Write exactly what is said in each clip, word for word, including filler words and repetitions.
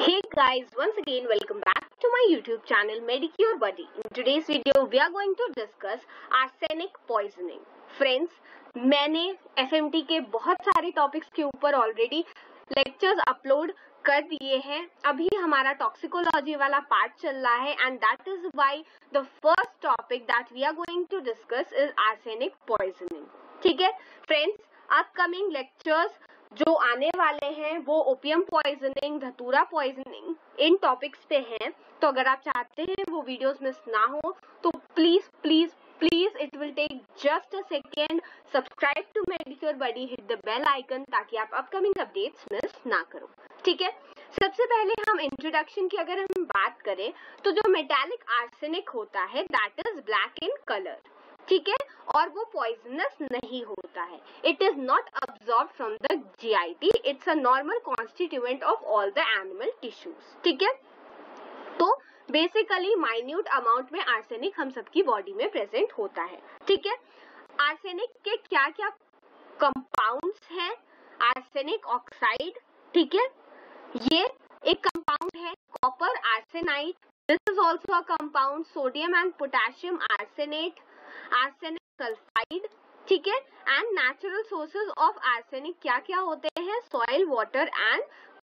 Hey guys, once again welcome back to my YouTube channel Medicure Buddy. In today's video we are going to discuss arsenic poisoning. Friends, मैंने F M T के बहुत सारे topics के ऊपर already lectures upload कर दिए हैं. अभी हमारा टॉक्सिकोलॉजी वाला पार्ट चल रहा है and that is why the first topic that we are going to discuss is arsenic poisoning. ठीक है फ्रेंड्स, अपकमिंग लेक्चर्स जो आने वाले हैं वो ओपियम पॉइजनिंग, धतूरा पॉइजनिंग, इन टॉपिक्स पे हैं. तो अगर आप चाहते हैं वो वीडियोस मिस ना हो तो please please please it will take just a second, subscribe to Medicure buddy, hit the bell icon ताकि आप अपकमिंग अपडेट्स मिस ना करो. ठीक है, सबसे पहले हम इंट्रोडक्शन की अगर हम बात करें तो जो मेटालिक आर्सेनिक होता है that is black in colour. ठीक है, और वो पॉइजनस नहीं होता है. It is not absorb from the G I T. It's a normal constituent of all the animal tissues. ठीक है, तो बेसिकली माइन्यूट अमाउंट में आर्सेनिक हम सबकी बॉडी में प्रेजेंट होता है. ठीक है, आर्सेनिक के क्या क्या कंपाउंड्स हैं? आर्सेनिक ऑक्साइड, ठीक है, ये एक कंपाउंड है. Copper arsenide, this is also a compound. Sodium and potassium arsenate, arsenic sulphide. ठीक है, and natural sources of arsenic क्या क्या होते हैं? Soil, water and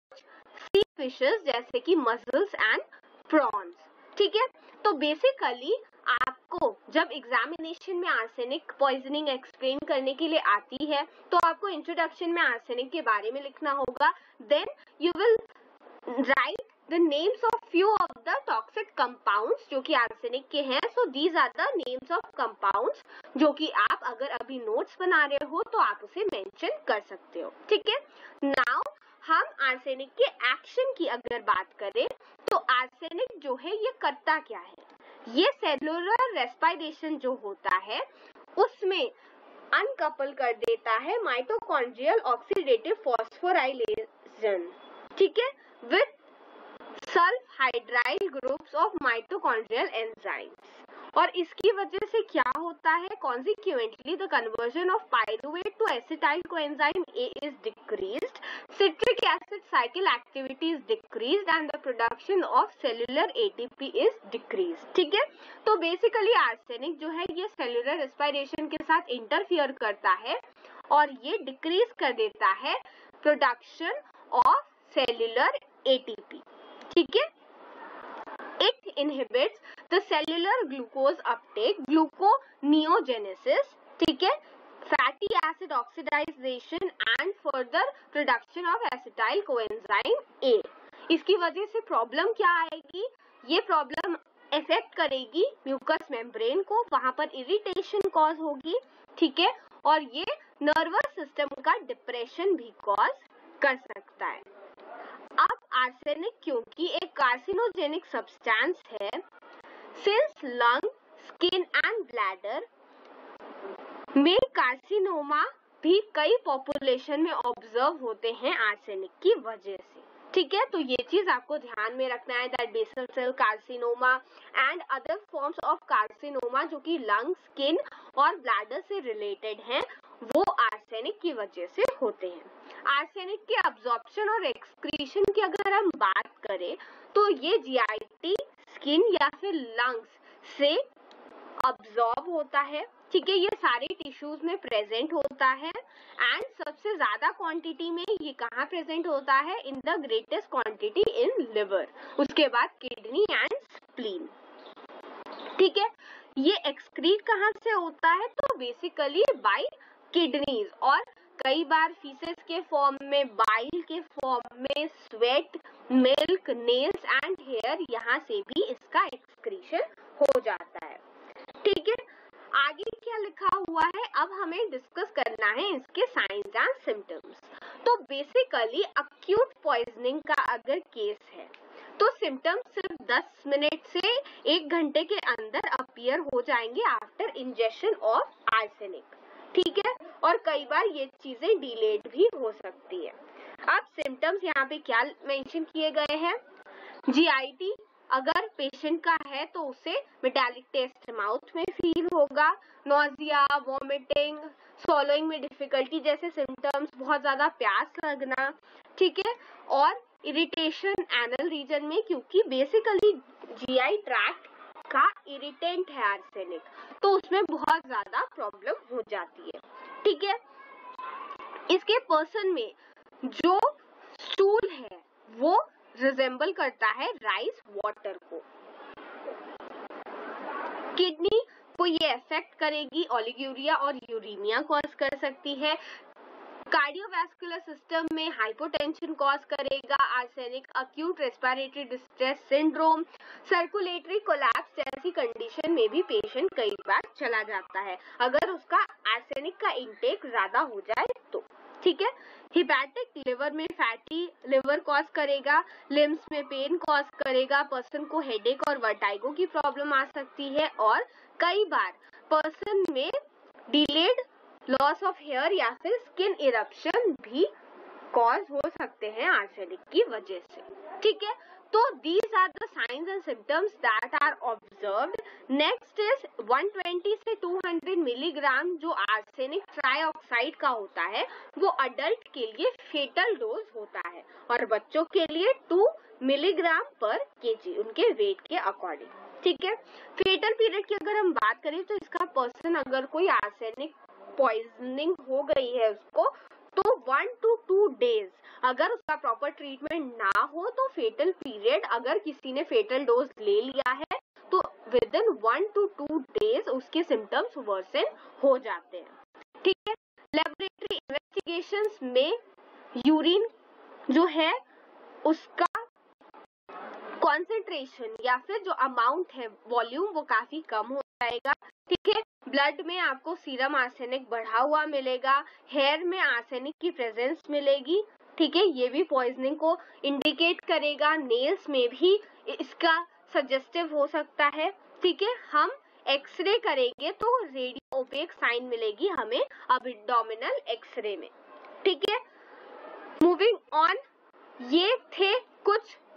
sea fishes जैसे कि मसल्स एंड प्रॉन्स. ठीक है, तो बेसिकली आपको जब एग्जामिनेशन में आर्सेनिक पॉइजनिंग एक्सप्लेन करने के लिए आती है तो आपको इंट्रोडक्शन में आर्सेनिक के बारे में लिखना होगा. Then you will write the names of few of the toxic compounds जो कि आर्सेनिक के हैं. so these are the names of compounds जो कि आप अगर अभी नोट्स बना रहे हो तो आप उसे मेंशन कर सकते हो. ठीक है, नाउ हम आर्सेनिक के एक्शन की अगर बात करें तो आर्सेनिक जो है ये करता क्या है? ये सेलुलर रेस्पिरेशन जो होता है उसमें अनकपल कर देता है माइटोकॉन्ड्रियल ऑक्सीडेटिव फॉस्फोराइलेशन. ठीक है, with sulphydryl groups of mitochondrial enzymes. और इसकी वजह से क्या होता है? Consequently the conversion of pyruvate to acetyl coenzyme A is decreased, citric acid cycle activity is decreased and the production of cellular ATP is decreased. ठीक है, तो बेसिकली आर्सेनिक जो है ये सेलुलर रेस्पिरेशन के साथ इंटरफियर करता है और ये डिक्रीज कर देता है प्रोडक्शन ऑफ सेलुलर एटीपी. ठीक है, it inhibits the cellular glucose uptake, gluconeogenesis. ठीक है, fatty acid oxidization and further production of acetyl coenzyme A. इसकी वजह से प्रॉब्लम क्या आएगी? ये प्रॉब्लम इफेक्ट करेगी म्यूकस मेम्ब्रेन को, वहां पर इरिटेशन कॉज होगी. ठीक है, और ये नर्वस सिस्टम का डिप्रेशन भी कॉज कर सकता है. अब आर्सेनिक क्योंकि एक कार्सिनोजेनिक सब्सटेंस है, since lung, skin and bladder में कार्सिनोमा भी कई पॉपुलेशन में ऑब्जर्व होते हैं आर्सेनिक की वजह से. ठीक है, तो ये चीज आपको ध्यान में रखना है that basal cell carcinoma and other forms of carcinoma जो कि लंग, स्किन और ब्लैडर से रिलेटेड हैं वो आर्सेनिक की वजह से होते हैं. आर्सेनिक के अब्जॉर्प्शन और एक्सक्रीशन की अगर हम बात करें तो ये जीआईटी, स्किन या फिर लंग्स से अब्जॉर्ब होता है. ठीक है, ये सारे टिश्यूज में प्रेजेंट होता है एंड सबसे ज्यादा क्वांटिटी में ये कहाँ प्रेजेंट होता है? In the greatest quantity in liver, उसके बाद किडनी एंड स्प्लीन. ठीक है, ये एक्सक्रीट कहाँ से होता है? तो बेसिकली बाय किडनीज, और कई बार फीसेस के फॉर्म में, बाइल के फॉर्म में, sweat, milk, nails and hair, यहाँ से भी इसका एक्सक्रीशन हो जाता है. ठीक है, आगे क्या लिखा हुआ है? अब हमें डिस्कस करना है इसके साइंस एंड सिम्टम्स. तो बेसिकली अक्यूट पॉइजनिंग का अगर केस है तो सिम्टम्स सिर्फ दस मिनट से एक घंटे के अंदर अपीयर हो जाएंगे आफ्टर इंजेक्शन ऑफ आर्सेनिक. ठीक है, और कई बार ये चीजें डिलेड भी हो सकती है. अब सिम्टम्स यहाँ पे क्या मेंशन किए गए हैं? जीआईटी अगर पेशेंट का है तो उसे मेटालिक टेस्ट माउथ में फील होगा, नोजिया, वॉमिटिंग, swallowing में डिफिकल्टी जैसे सिम्टम्स, बहुत ज्यादा प्यास लगना. ठीक है, और इरिटेशन एनल रीजन में, क्योंकि बेसिकली जीआई ट्रैक्ट का इरिटेंट है आर्सेनिक, तो उसमें बहुत ज्यादा प्रॉब्लम हो जाती है। ठीक है, इसके पर्सन में जो स्टूल है वो रिजेंबल करता है राइस वाटर को। किडनी को ये अफेक्ट करेगी, ओलिगोरिया और यूरेमिया कॉज कर सकती है। कार्डियोवैस्कुलर सिस्टम में हाइपोटेंशन कॉज करेगा arsenic, acute respiratory distress syndrome, circulatory collapse जैसी कंडीशन में भी पेशेंट कई बार चला जाता है अगर उसका आर्सेनिक का इंटेक ज्यादा हो जाए तो। ठीक है, हिपैटिक लिवर में फैटी लिवर कॉज करेगा, लिम्स में पेन कॉज करेगा, पर्सन को हेडेक और वर्टाइगो की प्रॉब्लम आ सकती है, और कई बार पर्सन में डिलेड लॉस ऑफ हेयर या फिर स्किन इरप्शन भी कॉज हो सकते हैं आर्सेनिक की वजह से। ठीक है, तो these are the signs and symptoms that are observed. Next is one twenty से टू हंड्रेड मिलीग्राम जो आर्सेनिक ट्राइऑक्साइड का होता है वो अडल्ट के लिए फेटल डोज होता है, और बच्चों के लिए टू मिलीग्राम पर केजी उनके वेट के अकॉर्डिंग। ठीक है, फेटल पीरियड की अगर हम बात करें तो इसका पर्सन अगर कोई आर्सेनिक पॉइजनिंग हो गई है उसको, तो वन टू टू डेज अगर उसका प्रॉपर ट्रीटमेंट ना हो तो फेटल पीरियड, अगर किसी ने फेटल डोज ले लिया है तो within one to two days उसके सिम्टम्स वर्सन हो जाते हैं। ठीक है, लेबोरेटरी इन्वेस्टिगेशंस में यूरिन जो है उसका कॉन्सेंट्रेशन या फिर जो अमाउंट है वॉल्यूम वो काफी कम हो जाएगा। ठीक है, ब्लड में आपको सीरम आर्सेनिक बढ़ा हुआ मिलेगा, हेयर में आर्सेनिक की प्रेजेंस मिलेगी। ठीक है, ये भी पॉइजनिंग को इंडिकेट करेगा। नेल्स में भी इसका सजेस्टिव हो सकता है। ठीक है, हम एक्सरे करेंगे तो रेडियो ओपेक साइन मिलेगी हमें एब्डोमिनल एक्सरे में। ठीक है, मूविंग ऑन, ये थे कुछ